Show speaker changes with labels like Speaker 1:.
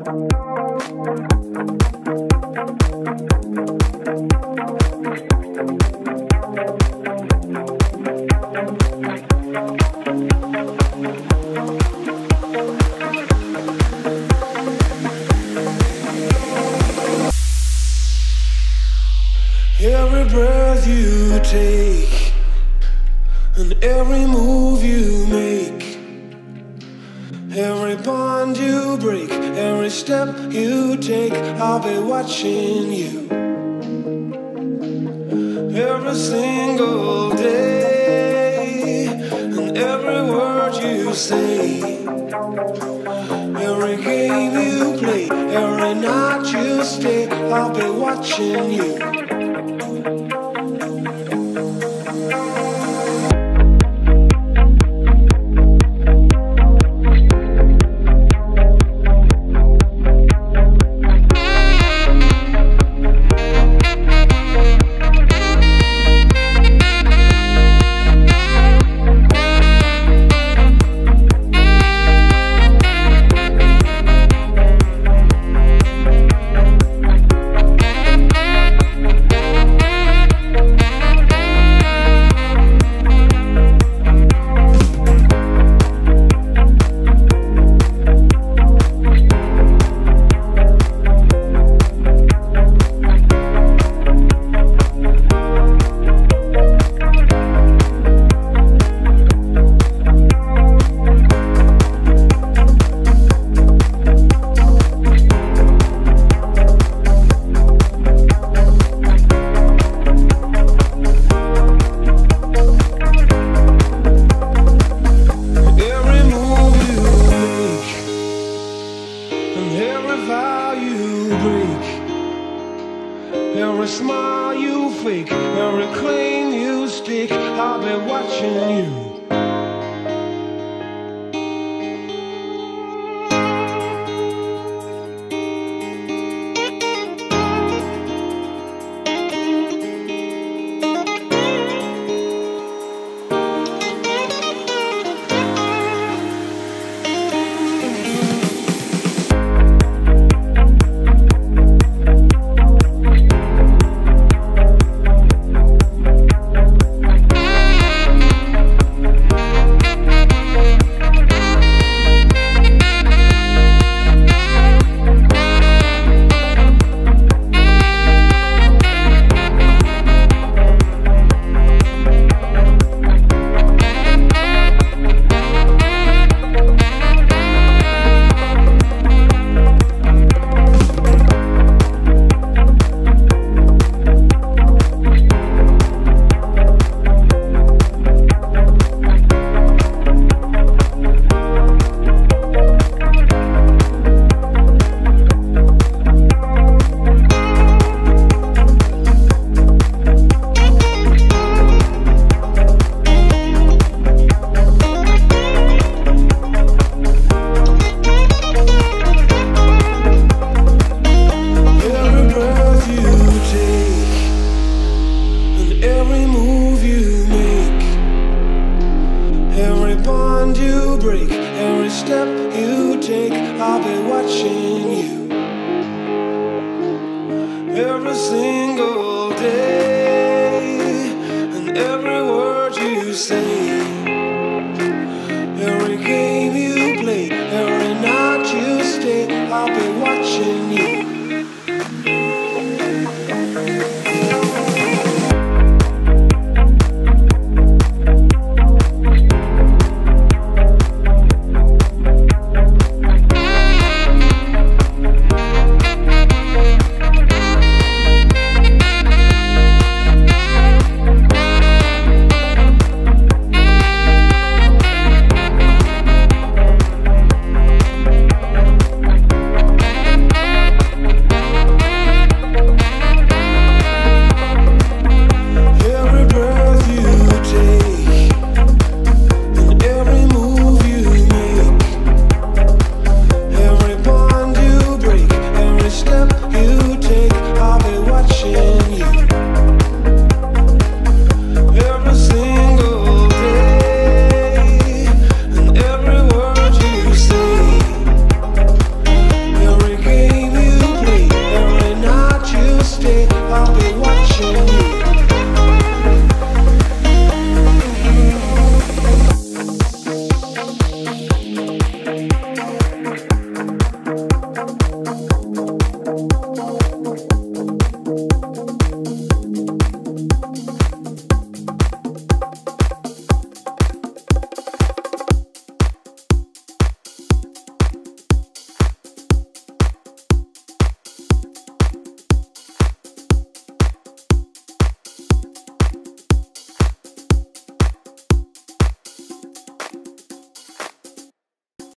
Speaker 1: Every breath you take and every move you make, every bond you break, every step you take, I'll be watching you. Every single day and every word you say, every game you play, every night you stay, I'll be watching you. Every smile you fake, every claim you stick, I'll be watching you. Every step you take, I'll be watching you. Every single day, and every word you say, every game you play, every night you stay, I'll be watching you.